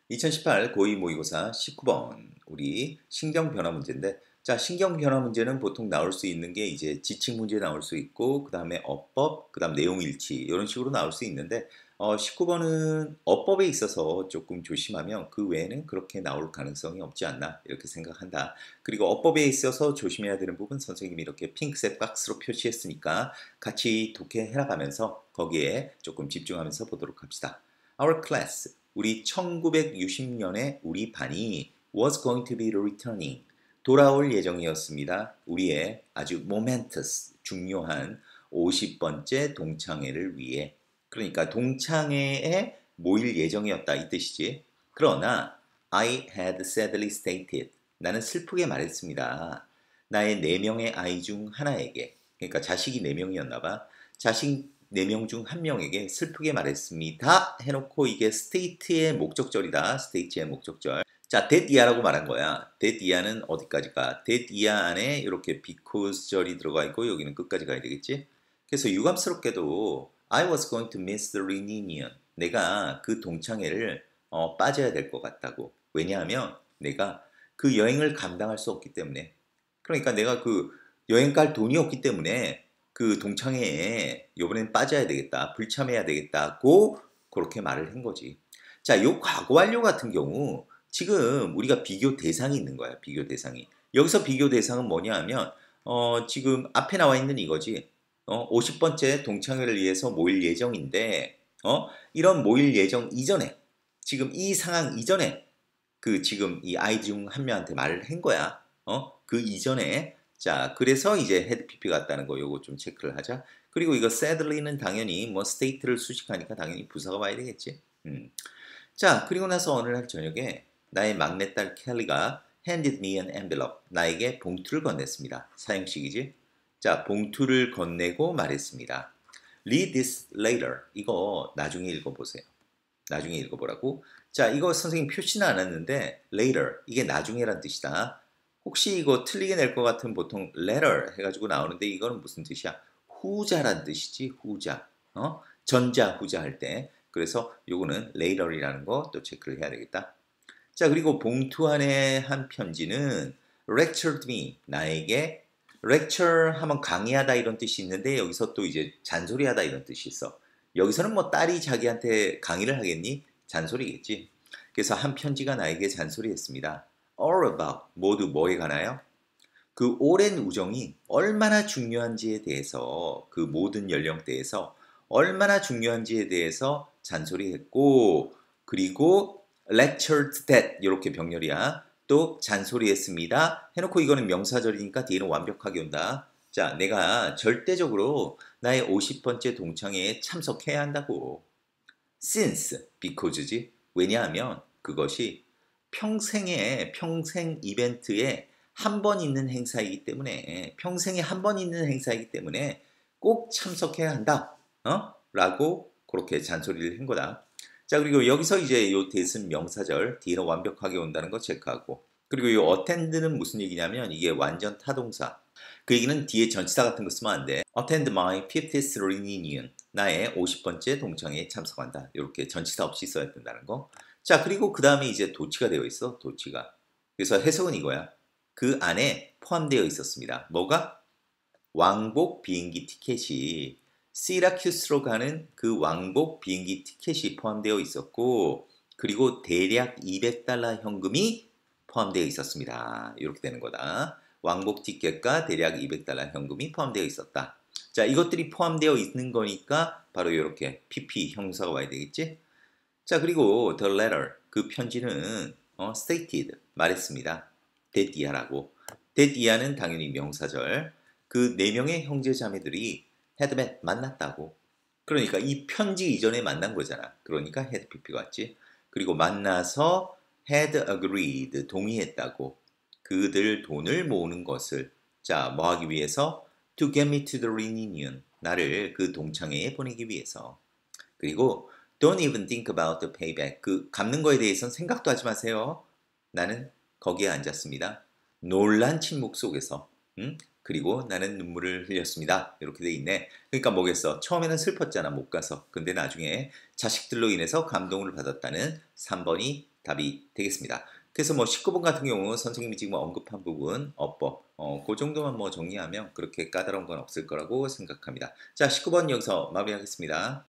2018 고2 모의고사 19번 우리 신경 변화 문제인데 자, 신경 변화 문제는 보통 나올 수 있는 게 이제 지식 문제 나올 수 있고 그다음에 어법, 그다음 내용 일치 이런 식으로 나올 수 있는데 19번은 어법에 있어서 조금 조심하면 그 외에는 그렇게 나올 가능성이 없지 않나 이렇게 생각한다. 그리고 어법에 있어서 조심해야 되는 부분 선생님이 이렇게 핑크색 박스로 표시했으니까 같이 독해 해나가면서 거기에 조금 집중하면서 보도록 합시다. Our class 우리 1960년에 우리 반이 was going to be returning 돌아올 예정이었습니다. 우리의 아주 momentous 중요한 50번째 동창회를 위해 그러니까 동창회에 모일 예정이었다 이 뜻이지. 그러나 I had sadly stated 나는 슬프게 말했습니다. 나의 4명의 아이 중 하나에게 그러니까 자식이 4명이었나 봐. 자식 4명 중 1명에게 슬프게 말했습니다. 해놓고 이게 state의 목적절이다. state의 목적절. 자, that year라고 말한 거야. that year는 어디까지가? that year 안에 이렇게 because 절이 들어가 있고 여기는 끝까지 가야 되겠지? 그래서 유감스럽게도 I was going to miss the reunion. 내가 그 동창회를 빠져야 될 것 같다고. 왜냐하면 내가 그 여행을 감당할 수 없기 때문에. 그러니까 내가 그 여행 갈 돈이 없기 때문에 그 동창회에 이번엔 빠져야 되겠다. 불참해야 되겠다고 그렇게 말을 한 거지. 자, 요 과거 완료 같은 경우 지금 우리가 비교 대상이 있는 거야. 비교 대상이. 여기서 비교 대상은 뭐냐 하면 지금 앞에 나와 있는 이거지. 50번째 동창회를 위해서 모일 예정인데 이런 모일 예정 이전에 지금 이 상황 이전에 그 지금 이 아이 중 한 명한테 말을 한 거야. 그 이전에 자 그래서 이제 헤드 PP 같다는 거 요거 좀 체크를 하자. 그리고 이거 sadly는 당연히 뭐 state를 수식하니까 당연히 부사가 와야 되겠지. 자 그리고 나서 어느 날 저녁에 나의 막내딸 켈리가 handed me an envelope 나에게 봉투를 건넸습니다. 사형식이지. 자 봉투를 건네고 말했습니다. Read this later. 이거 나중에 읽어보세요. 나중에 읽어보라고. 자, 이거 선생님 표시는 안 했는데 later 이게 나중에란 뜻이다. 혹시 이거 틀리게 낼 것 같으면 보통 later 해가지고 나오는데 이거는 무슨 뜻이야? 후자란 뜻이지 후자. 전자 후자 할 때. 그래서 요거는 later이라는 거 또 체크를 해야 되겠다. 자 그리고 봉투 안에 한 편지는 lectured me 나에게 lecture 하면 강의하다 이런 뜻이 있는데 여기서 또 이제 잔소리하다 이런 뜻이 있어. 여기서는 뭐 딸이 자기한테 강의를 하겠니? 잔소리겠지. 그래서 한 편지가 나에게 잔소리했습니다. All about 모두 뭐에 관하여? 그 오랜 우정이 얼마나 중요한지에 대해서 그 모든 연령대에서 얼마나 중요한지에 대해서 잔소리했고 그리고 lectured that 이렇게 병렬이야. 또 잔소리했습니다. 해놓고 이거는 명사절이니까 뒤에는 완벽하게 온다. 자, 내가 절대적으로 나의 50번째 동창회에 참석해야 한다고. Since, because지. 왜냐하면 그것이 평생 이벤트에 한 번 있는 행사이기 때문에 평생에 한 번 있는 행사이기 때문에 꼭 참석해야 한다. 라고 그렇게 잔소리를 한 거다. 자 그리고 여기서 이제 요 대신 명사절 뒤에는 완벽하게 온다는 거 체크하고 그리고 요 attend는 무슨 얘기냐면 이게 완전 타동사 그 얘기는 뒤에 전치사 같은 거 쓰면 안 돼. attend my 50th reunion 나의 50번째 동창회에 참석한다. 이렇게 전치사 없이 써야 된다는 거. 자 그리고 그 다음에 이제 도치가 되어 있어. 도치가. 그래서 해석은 이거야. 그 안에 포함되어 있었습니다. 뭐가? 왕복 비행기 티켓이 시라큐스로 가는 그 왕복 비행기 티켓이 포함되어 있었고 그리고 대략 200달러 현금이 포함되어 있었습니다. 이렇게 되는 거다. 왕복 티켓과 대략 200달러 현금이 포함되어 있었다. 자, 이것들이 포함되어 있는 거니까 바로 이렇게 PP 형사가 와야 되겠지? 자, 그리고 the letter 그 편지는 stated 말했습니다. that year라고. that year는 당연히 명사절. 그 4명의 형제 자매들이 had met 만났다고. 그러니까 이 편지 이전에 만난 거잖아. 그러니까 had PP가 왔지. 그리고 만나서 had agreed 동의했다고. 그들 돈을 모으는 것을 자, 뭐 하기 위해서? to get me to the reunion. 나를 그 동창회에 보내기 위해서. 그리고 don't even think about the payback. 그 갚는 거에 대해서는 생각도 하지 마세요. 나는 거기에 앉았습니다. 놀란 침묵 속에서. 그리고 나는 눈물을 흘렸습니다. 이렇게 돼 있네. 그러니까 뭐겠어? 처음에는 슬펐잖아. 못 가서. 근데 나중에 자식들로 인해서 감동을 받았다는 3번이 답이 되겠습니다. 그래서 뭐 19번 같은 경우 선생님이 지금 언급한 부분 어법 그 정도만 뭐 정리하면 그렇게 까다로운 건 없을 거라고 생각합니다. 자, 19번 여기서 마무리하겠습니다.